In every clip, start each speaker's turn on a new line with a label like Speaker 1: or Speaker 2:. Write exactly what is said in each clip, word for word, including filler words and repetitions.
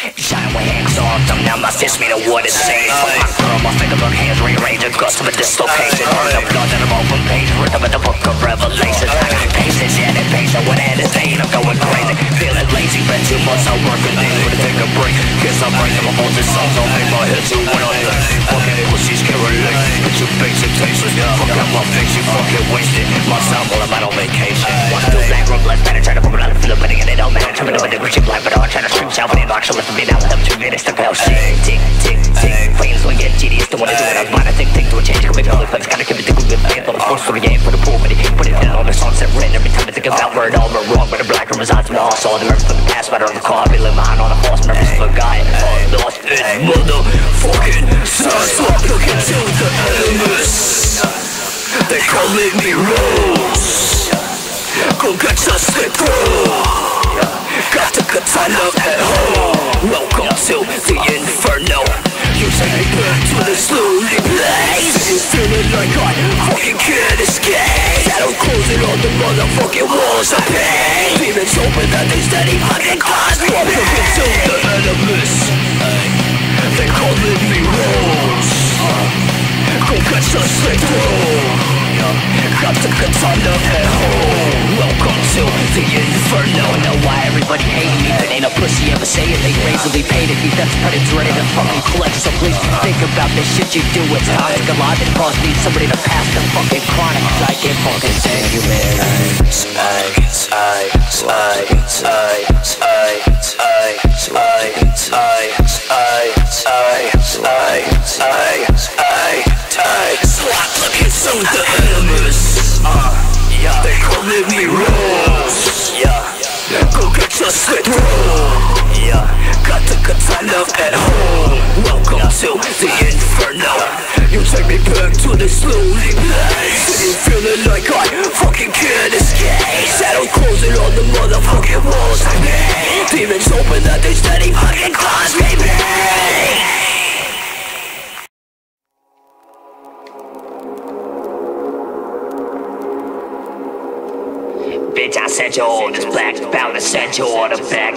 Speaker 1: Shine with hands off them, now my fist mean what it says. Put my girl, my finger book hands rearrange, a gust of a dislocation. Turn up blood in an open page, written in the book of Revelation. Patience, yeah, that patient with that is pain, I'm going crazy. Feeling lazy, been too much, I'm working things with a finger break. Guess I'm breaking my bones and songs, don't make my head too when I think. Fucking pussies can relate, it's your basic tasteless. Fuck up my face, you fucking wasted. My sound while I'm out on vacation. Wanna do black room, blood better, try to put it out of the but it don't matter. Try to do it, black, but I'm trying to stream sound, but it actually left me down with them two minutes to go. Shit, tick, tick, tick. Brains will get genius, the one to do it. I'm about to think, think to a change, come into all the place, kinda give it to good band, but of course for the game, for the pool, but it put it in all the songs that written. Every time I think about where it all went wrong, but the black room resides in the hall. So all the memories from the past, matter on the car, I be living behind all the false memories of a guy. All lost in motherfucking sense. Look into the elements. They calling me Rose. Go get your slip through. Got the katana at home. Welcome to the inferno. You take me back to the slowly place. It's feeling like I fucking can't escape. Shadow closing on the motherfucking walls of pain. Demons open that they steady fucking cause me. Welcome into the elements. They calling me Rose. Go get your slip through. Got the katana at home. Welcome to the inferno. I know why everybody hating me, but ain't a pussy ever say it. They razorly painted me, that's predators ready to fucking flex. So please think about the shit you do. It's toxic, alive, and cause need somebody to pass the fucking chronic. Cause I can't fucking stand you, man. I, I, I, I, I, I, I, I, I, I, I, I, I, swat looking so the elements. Uh, yeah. They calling me Rose. Yeah. Go get your slip through. Yeah. Got the katana at home. Welcome to the inferno. You take me back to the slowly place. Sitting feeling like I fucking can't escape. Shadow closing on the motherfucking walls of me. Demons open that they steady fucking cause me pain. Bitch, I said you all this black, bound to send you all the back.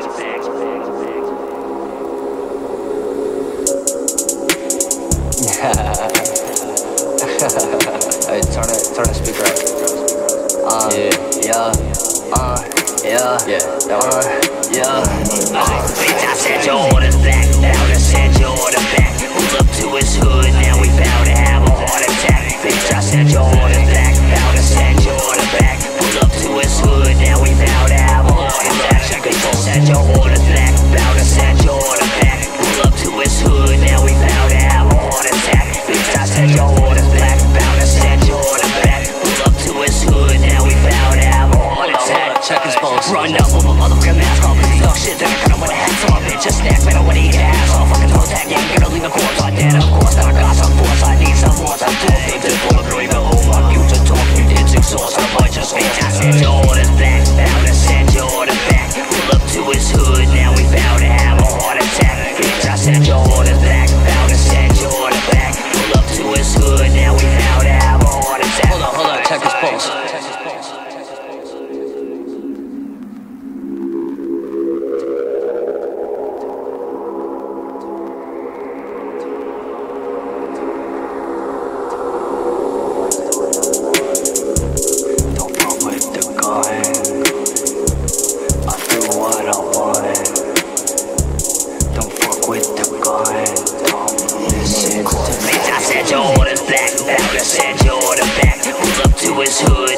Speaker 2: Hey, turn it, turn the speaker up. Uh, yeah, yeah, uh, yeah, yeah, uh, yeah.
Speaker 1: Uh, bitch, I said you all this black, bound to send you all the back. Pulled up to his hood, now we bound to have a heart attack. Bitch, I said you all this black, bound to send you all the back. Up to his hood, now we bout to have a heart attack. Bitch, I said your order's black, bout to send your order back. Pull up to his hood, now we bout to have a heart attack. Bitch, I said your order's black, bout to send your order back. Pull up to his hood, now we bout to have a heart attack.
Speaker 2: Check his pulse.
Speaker 1: Run up with my motherfucking mask off, cause he talk shit, then I kinda wanna have some bitch. Just snack, man, I wanna eat ass off. Fucking toe tag, yeah, gonna leave a corpse on dead. Of course, now I got some force, I need some force. I'm too big to pull up, don't even hold my future talk. You did six sauce, I might just bitch. I said your order's black, bout to send your order back. Pull up to his hood, now we bout to have a heart attack. Bitch, I said your order's black, bout to send your order back. Pull up to his hood, now we bout to have a heart attack.
Speaker 2: Hold on, hold on, check his pulse.
Speaker 1: Bitch, I said your order's black, bout to send your order back. Pull up to his hood,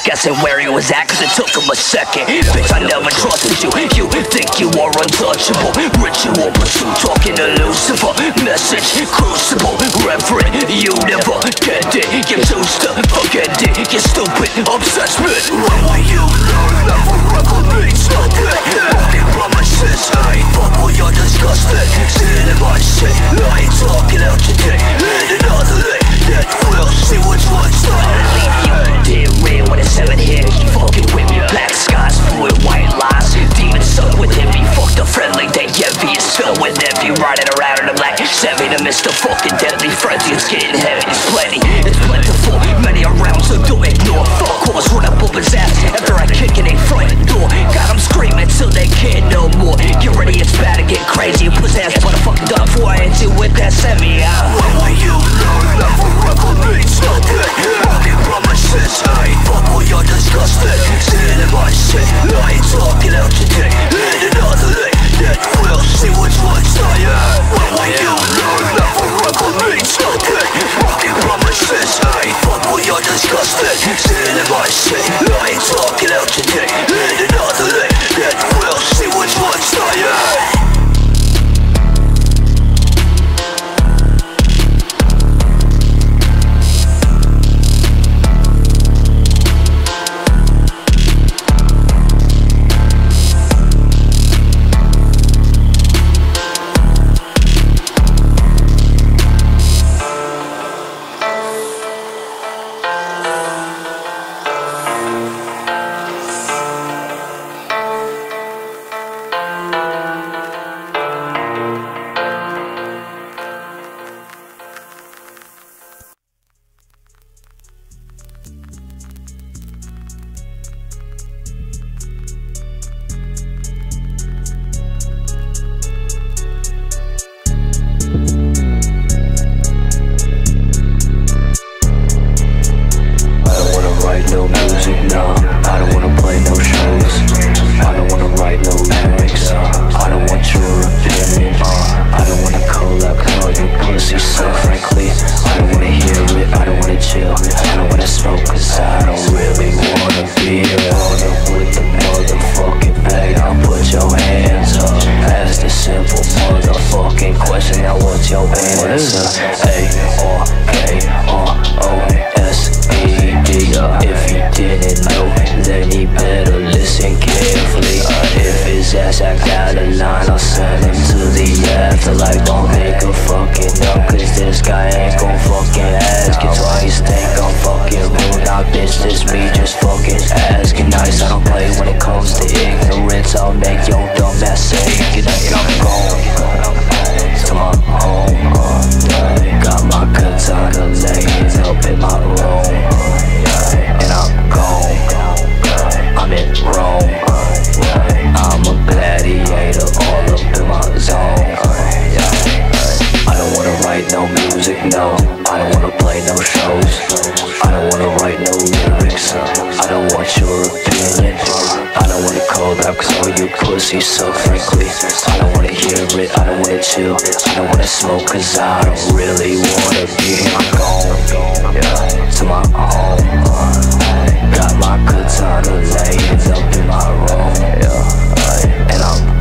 Speaker 1: guessing where he was at, cause it took him a second. Bitch, I never trusted you. You think you are untouchable. Ritual pursuit, talking to Lucifer. Message, crucible, reverend. You never get it. You're too stuck, forget it. You're stupid, obsessed with. When will you learn? Never record me, stop it. Fucking promises, I ain't fuck with your disgusting. Sitting in my shit, I ain't talking out your dick. In another day, then we'll see which one's done. Dead red with a seven hit, he fucking with me. Black skies, fluid white lies. Demon son with him, he fucked a friendly. They heavy, it's filled with envy. Riding around in a black Chevy to Mister fucking deadly frenzy. It's getting heavy, it's plenty, it's plentiful. Many around, so don't ignore. Fuck calls, run up up his ass after I kick in a front door. Got him screaming till they can't no more. Get ready, it's bad to get crazy. Puss ass motherfucking done before I hit you with that semi out. When will you learn? Never record me, stop it. Fucking promises, I ain't fuck with your disgusting. Sitting in my shit, I ain't talking out your dick. In another day, then we'll see which one's dying. When will you learn? Never record me, stop it. Fucking promises, I ain't fuck with your disgusting. Sitting in my shit, I ain't talking out your dick. In another day, then we'll see which one's dying.
Speaker 3: Got my katana laying up in my room, yeah, and I'm